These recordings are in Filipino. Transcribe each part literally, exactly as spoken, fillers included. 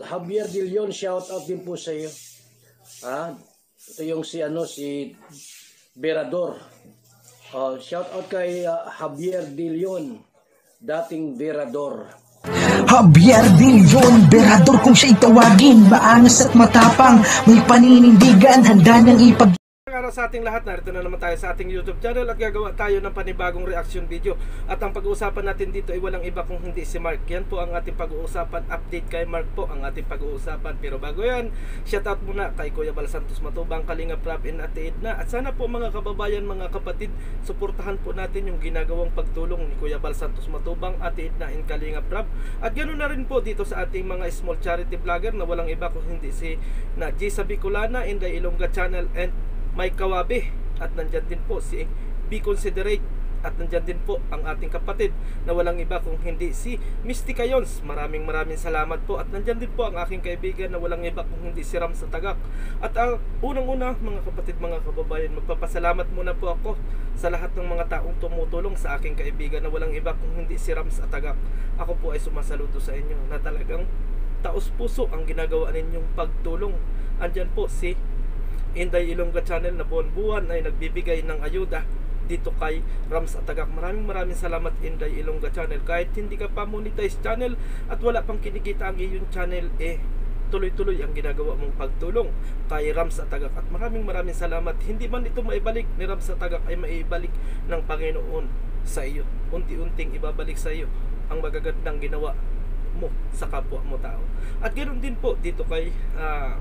Javier De Leon, shout out din po sa iyo. Ah, ito yung si ano si Berador. Uh, shout out kay uh, Javier De Leon, dating Berador. Javier De Leon, Berador kung siya'y tawagin, maangas at matapang, may paninindigan, handa niyang ipag... Araw sa ating lahat, narito na naman tayo sa ating YouTube channel at gagawa tayo ng panibagong reaction video. At ang pag-uusapan natin dito ay walang iba kung hindi si Mark. Yan po ang ating pag-uusapan, update kay Mark po ang ating pag-uusapan. Pero bago yan, shoutout muna kay Kuya Bal Santos Matubang, Kalinga Prab and Ate Edna. At sana po mga kababayan, mga kapatid, suportahan po natin yung ginagawang pagtulong ni Kuya Bal Santos Matubang, Ate Edna and Kalinga Prab. At ganoon na rin po dito sa ating mga small charity vlogger na walang iba kung hindi si na Gisa Bicolana, Inday Ilongga Channel and Mike Kawabe. At nandyan din po si Be Considerate. At nandyan din po ang ating kapatid na walang iba kung hindi si Mystica Yons. Maraming maraming salamat po. At nandyan din po ang aking kaibigan na walang iba kung hindi si Ram sa Tagak. At ang unang-una mga kapatid, mga kababayan, magpapasalamat muna po ako sa lahat ng mga taong tumutulong sa aking kaibigan na walang iba kung hindi si Ram sa Tagak. Ako po ay sumasaludo sa inyo na talagang taos puso ang ginagawa ninyong pagtulong. Andyan po si Inday Ilongga Channel na buwan-buwan ay nagbibigay ng ayuda dito kay Rams at Tagak. Maraming maraming salamat Inday Ilongga Channel. Kahit hindi ka pa monetize channel at wala pang kinikita ang iyong channel, eh tuloy-tuloy ang ginagawa mong pagtulong kay Rams at Tagak. At maraming maraming salamat. Hindi man ito maibalik ni Rams at Tagak, ay maibalik ng Panginoon sa iyo. Unti-unting ibabalik sa iyo ang magagandang ginawa mo sa kapwa mo tao. At ganoon din po dito kay uh,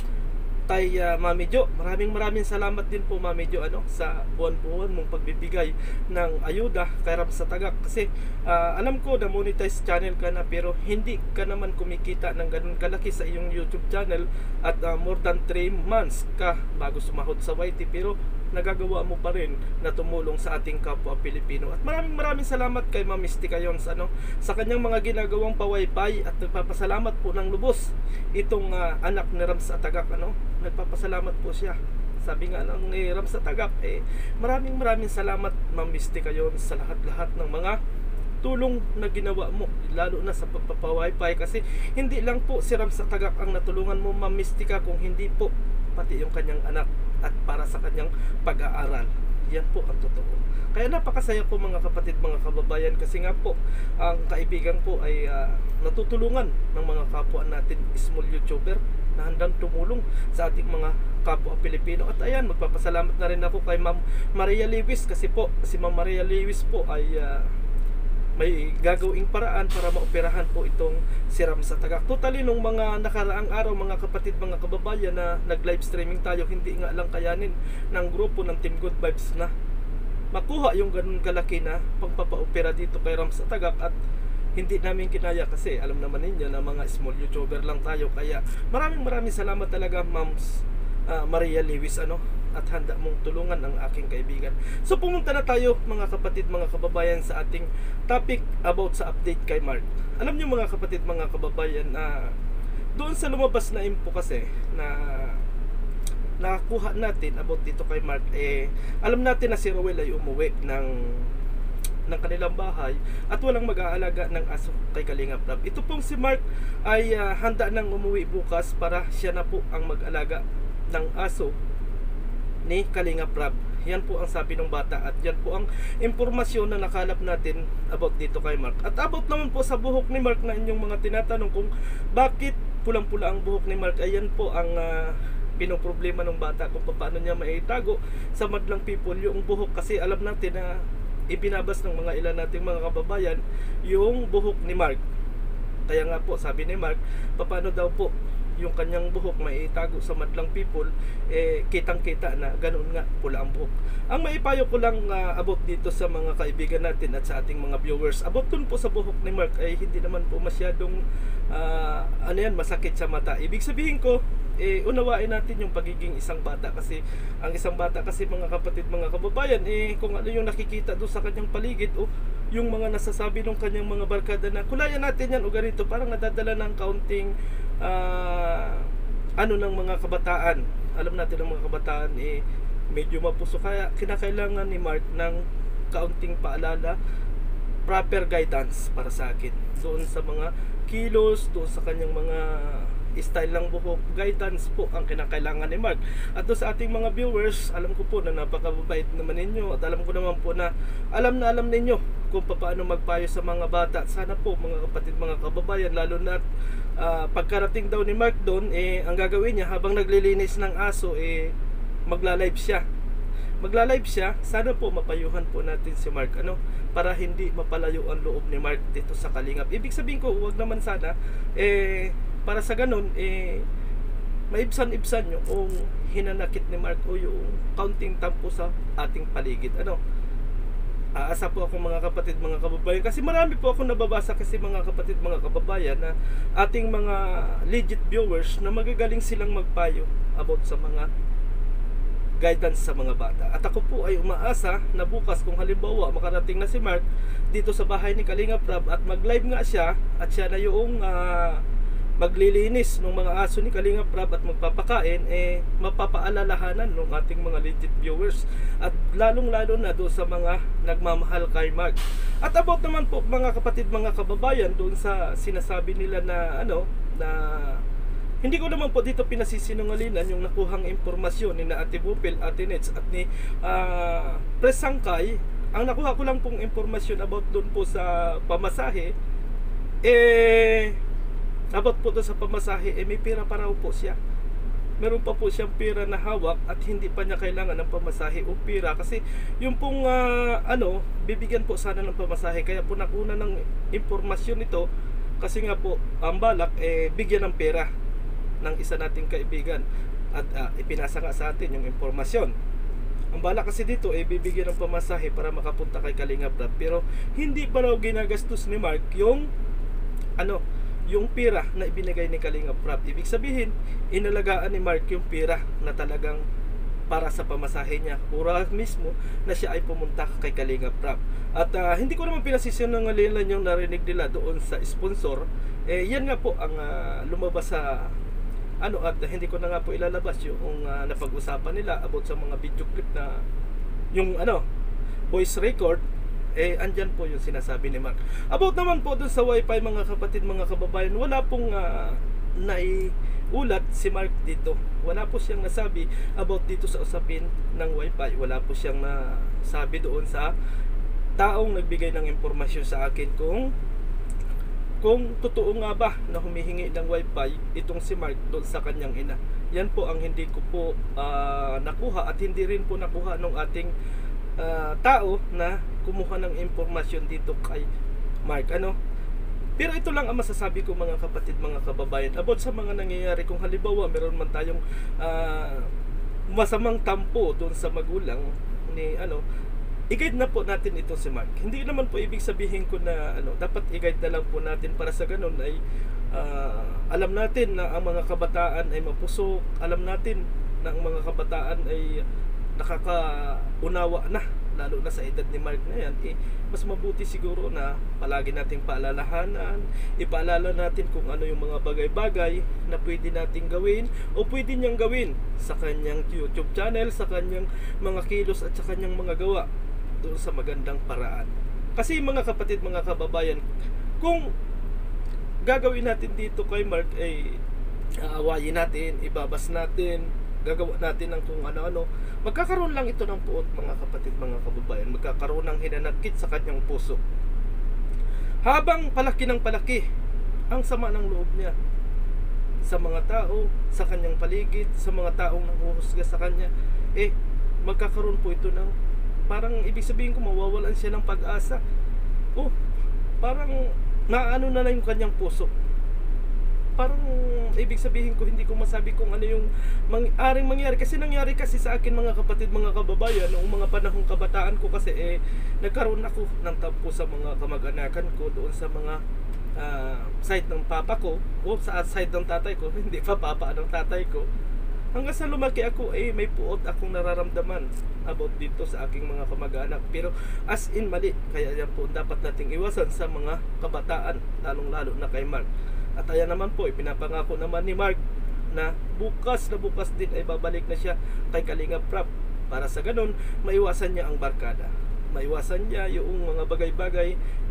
kay uh, Mami Jo. Maraming maraming salamat din po Mami Jo ano, sa buwan-buwan mong pagbibigay ng ayuda kay Rams sa Tagak. Kasi uh, alam ko na monetize channel ka na pero hindi ka naman kumikita ng ganun kalaki sa iyong YouTube channel. At uh, more than three months ka bago sumahod sa Y T, pero nagagawa mo pa rin na tumulong sa ating kapwa Pilipino. At maraming maraming salamat kay Ma'am Mystica Yons ano, sa kanyang mga ginagawang pawaypay. At nagpapasalamat po ng lubos itong uh, anak ni Rams at Tagak ano. Nagpapasalamat po siya. Sabi nga ng ni Rams at Tagak, eh maraming maraming salamat Ma'am Mystica Yons sa lahat-lahat ng mga tulong na ginawa mo, lalo na sa pagpapawaypay. Kasi hindi lang po si Rams at Tagak ang natulungan mo Ma'am Mystica, kung hindi po pati yung kanyang anak at para sa kanyang pag-aaral. Yan po ang totoo. Kaya napakasaya ko mga kapatid, mga kababayan, kasi nga po ang kaibigan ko ay uh, natutulungan ng mga kapwa natin small YouTuber na handang tumulong sa ating mga kapwa Pilipino. At ayan, magpapasalamat na rin ako kay Ma'am Maria Lewis, kasi po si Ma'am Maria Lewis po ay uh, may gagawing paraan para maoperahan po itong si Rams sa Tagak. Totally nung mga nakaraang araw mga kapatid, mga kababayan, na nag-live streaming tayo, hindi nga lang kayanin ng grupo ng Team Good Vibes na makuha yung ganun kalaki na pagpapaopera dito kay Rams sa Tagak. At hindi namin kinaya kasi alam naman ninyo na mga small YouTuber lang tayo. Kaya maraming maraming salamat talaga Ma'am uh, Maria Lewis ano, at handa mong tulungan ang aking kaibigan. So pumunta na tayo mga kapatid, mga kababayan, sa ating topic about sa update kay Mark. Alam niyo mga kapatid, mga kababayan, na uh, doon sa lumabas na info kasi na nakakuha natin about dito kay Mark, eh alam natin na si Rowell ay umuwi ng ng kanilang bahay at walang mag-aalaga ng aso kay Kalinga Prab. Ito pong si Mark ay uh, handa nang umuwi bukas para siya na po ang mag-alaga ng aso ni Kalinga Prab. Yan po ang sabi ng bata at yan po ang impormasyon na nakalap natin about dito kay Mark. At about naman po sa buhok ni Mark na inyong mga tinatanong kung bakit pulang-pula ang buhok ni Mark, ayan po ang uh, pinoproblema ng bata kung paano niya maitago sa madlang people yung buhok. Kasi alam natin na ibinabas ng mga ilan nating mga kababayan yung buhok ni Mark. Kaya nga po sabi ni Mark, paano daw po yung kanyang buhok may itago sa madlang people, eh kitang-kita na ganoon nga pula ang buhok. Ang maipayo ko lang uh, about dito sa mga kaibigan natin at sa ating mga viewers, about dun po sa buhok ni Mark, ay hindi naman po masyadong uh, ano yan, masakit sa mata. Ibig sabihin ko, eh unawain natin yung pagiging isang bata. Kasi ang isang bata kasi mga kapatid, mga kababayan, eh kung ano yung nakikita doon sa kanyang paligid o yung mga nasasabi ng kanyang mga barkada na kulayan natin yan o ganito, parang nadadala ng kaunting uh, ano ng mga kabataan. Alam natin ng mga kabataan eh medyo mapuso, kaya kinakailangan ni Mark ng kaunting paalala, proper guidance para sa akin doon sa mga kilos, doon sa kanyang mga style ng buhok, guidance po ang kinakailangan ni Mark. At doon sa ating mga viewers, alam ko po na napakababait naman ninyo, at alam ko naman po na alam na alam ninyo kung paano magpayo sa mga bata. Sana po mga kapatid, mga kababayan, lalo na uh, pagkarating daw ni Mark doon, eh, ang gagawin niya habang naglilinis ng aso, eh, magla-live siya. Magla-live siya, sana po mapayuhan po natin si Mark, ano, para hindi mapalayo ang loob ni Mark dito sa Kalingap. Ibig sabihin ko, huwag naman sana, eh, para sa ganun, eh, maibsan-ibsan yung hinanakit ni Mark o yung counting tampo sa ating paligid. Ano? Aasa po ako mga kapatid, mga kababayan, kasi marami po ako nababasa kasi mga kapatid, mga kababayan, na ating mga legit viewers na magagaling silang magpayo about sa mga guidance sa mga bata. At ako po ay umaasa na bukas kung halimbawa makarating na si Mark dito sa bahay ni Kalingap Rab at mag-live nga siya at siya na yung uh, maglilinis ng mga aso ni Kalingap Rab at magpapakain, eh mapapaalalahanan ng ating mga legit viewers at lalong lalo na doon sa mga nagmamahal kay Mark. At about naman po mga kapatid, mga kababayan, doon sa sinasabi nila na ano, na hindi ko naman po dito pinasisinungalingan yung nakuhang impormasyon ni na Ate Bupil, Ate Nets at ni uh, Pres Sangkay. Ang nakuha ko lang pong impormasyon about doon po sa pamasahe, eh about po doon sa pamasahe, eh may pera pa raw po siya. Meron pa po siyang pera na hawak at hindi pa niya kailangan ng pamasahe o pera, kasi yung pong uh, ano, bibigyan po sana ng pamasahe. Kaya po nakuna ng impormasyon nito kasi nga po ang balak, eh bigyan ng pera ng isa nating kaibigan at uh, ipinasa nga sa atin yung impormasyon. Ang bala kasi dito ay eh, bibigyan ng pamasahe para makapunta kay Kalingap Rab, pero hindi pa raw ginagastos ni Mark yung ano, yung pera na ibinigay ni Kalingap Rab. Ibig sabihin, inalagaan ni Mark yung pera na talagang para sa pamasahe niya, oras mismo na siya ay pumunta kay Kalingap Rab. At uh, hindi ko naman pinasisinungalingan yung narinig nila doon sa sponsor. Eh yan nga po ang uh, lumabas sa ano, at hindi ko na nga po ilalabas yung uh, napag-usapan nila about sa mga video clip na yung ano, voice record, eh andyan po yung sinasabi ni Mark. About naman po dun sa wifi mga kapatid, mga kababayan, wala pong uh, naiulat si Mark dito. Wala po siyang nasabi about dito sa usapin ng wifi. Wala po siyang nasabi doon sa taong nagbigay ng impormasyon sa akin kung kung totoo nga ba na humihingi ng wifi itong si Mark doon sa kanyang ina. Yan po ang hindi ko po uh, nakuha at hindi rin po nakuha ng ating uh, tao na kumuha ng impormasyon dito kay Mark. Ano? Pero ito lang ang masasabi ko mga kapatid, mga kababayan, about sa mga nangyayari. Kung halimbawa meron man tayong uh, masamang tampo doon sa magulang ni ano, i-guide na po natin ito si Mark. Hindi naman po ibig sabihin ko na ano, dapat i-guide na lang po natin para sa ganun ay uh, alam natin na ang mga kabataan ay mapusok, alam natin na ang mga kabataan ay nakakaunawa na, lalo na sa edad ni Mark na yan. Eh, mas mabuti siguro na palagi nating paalalahanan, ipaalala natin kung ano yung mga bagay-bagay na pwede nating gawin o pwede niyang gawin sa kanyang YouTube channel, sa kanyang mga kilos at sa kanyang mga gawa doon sa magandang paraan. Kasi mga kapatid, mga kababayan, kung gagawin natin dito kay Mark ay aawayin natin, ibabas natin, gagawa natin ng kung ano-ano, magkakaroon lang ito ng puot mga kapatid, mga kababayan. Magkakaroon ng hinanakit sa kanyang puso. Habang palaki ng palaki ang sama ng loob niya sa mga tao, sa kanyang paligid, sa mga taong nanguhusga sa kanya, eh magkakaroon po ito ng parang ibig sabihin ko mawawalan siya ng pag-asa. Oh, parang naano na lang yung kanyang puso. Parang ibig sabihin ko, hindi ko masabi kung ano yung mang-aring mangyari. Kasi nangyari kasi sa akin mga kapatid, mga kababayan, noong mga panahong kabataan ko kasi eh nagkaroon ako ng tampo sa mga kamag-anakan ko doon sa mga uh, side ng papa ko o sa side ng tatay ko. Hindi pa papa ng tatay ko. Hanggang sa lumaki ako, eh may puot akong nararamdaman about dito sa aking mga kamag-anak. Pero as in mali, kaya yan po dapat nating iwasan sa mga kabataan, lalong-lalo na kay Mark. At ayan naman po, ipinapangako naman ni Mark na bukas na bukas din ay babalik na siya kay Kalingap Rab. Para sa ganun, maiwasan niya ang barkada. Maiwasan niya yung mga bagay-bagay na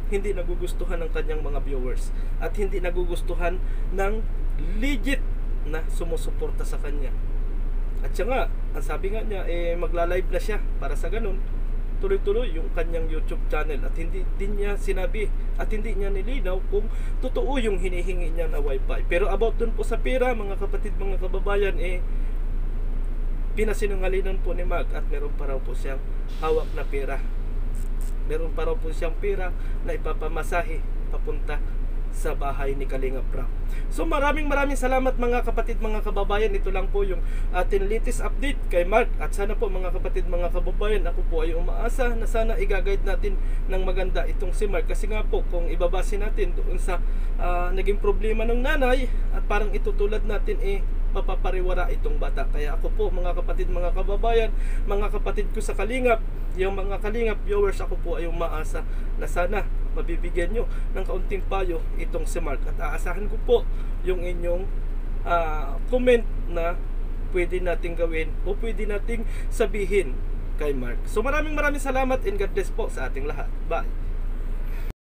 hindi nagugustuhan ng kanyang mga viewers at hindi nagugustuhan ng legit na sumusuporta sa kanya. At siya nga, ang sabi nga niya, eh, magla-live na siya para sa ganun, tuloy-tuloy yung kanyang YouTube channel at hindi din niya sinabi at hindi niya nilinaw kung totoo yung hinihingi niya na wifi. Pero about dun po sa pera, mga kapatid, mga kababayan, eh, pinasinungalinan po ni Mag at meron pa raw po siyang hawak na pera. Meron pa raw po siyang pera na ipapamasahe papunta sa bahay ni Kalingap Rap. So maraming maraming salamat mga kapatid, mga kababayan. Ito lang po yung ating latest update kay Mark. At sana po mga kapatid, mga kababayan, ako po ay umaasa na sana i-guide natin ng maganda itong si Mark. Kasi nga po, kung ibabase natin doon sa uh, naging problema ng nanay at parang itutulad natin, eh mapapariwara itong bata. Kaya ako po mga kapatid, mga kababayan, mga kapatid ko sa Kalingap, yung mga Kalingap viewers, ako po ay umaasa na sana mabibigyan nyo ng kaunting payo itong si Mark. At aasahan ko po yung inyong uh, comment na pwede nating gawin o pwede nating sabihin kay Mark. So maraming maraming salamat and God bless po sa ating lahat. Bye!